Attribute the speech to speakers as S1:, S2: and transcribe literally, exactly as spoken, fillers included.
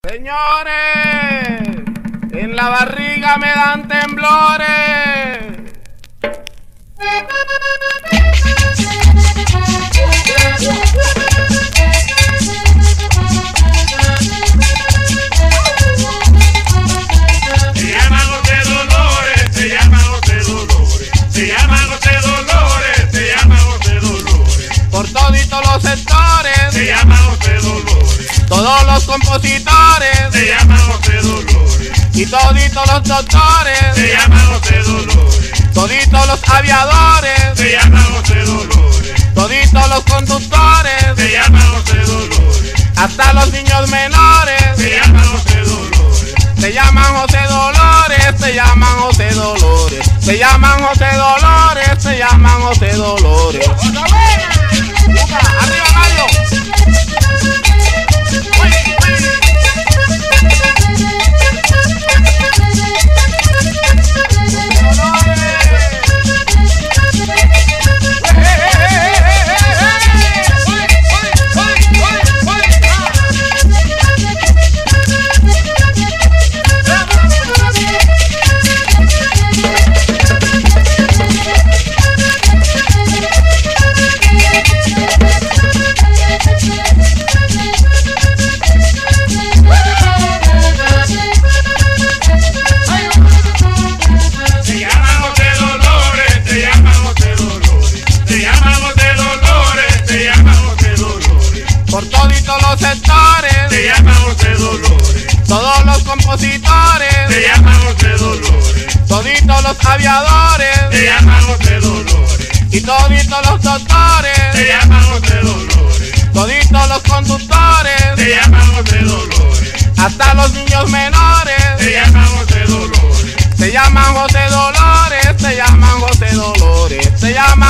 S1: Señores, en la barriga me dan temblores.
S2: Se llaman José Dolores, se llaman José Dolores, se llaman José Dolores, se llaman José Dolores.
S1: Por toditos los sectores,
S2: Se llaman José Dolores,
S1: todos los compositores
S2: se llaman José Dolores,
S1: y toditos los doctores,
S2: se llaman José Dolores,
S1: toditos los aviadores,
S2: se llaman José Dolores,
S1: toditos los conductores,
S2: se llaman José Dolores,
S1: hasta los niños menores.
S2: se llaman José Dolores,
S1: Se llaman José Dolores, se llaman José Dolores, se llaman José Dolores, se llaman José Dolores. ¡Arriba, Mario! Por toditos los sectores,
S2: se llaman José Dolores,
S1: todos los compositores,
S2: se llaman José Dolores,
S1: toditos los aviadores,
S2: se llaman José Dolores,
S1: y toditos los doctores,
S2: se llaman José Dolores,
S1: toditos los conductores,
S2: se llaman José Dolores,
S1: hasta los niños menores.
S2: se llaman José Dolores,
S1: Se llaman José Dolores, se llaman José Dolores, se llaman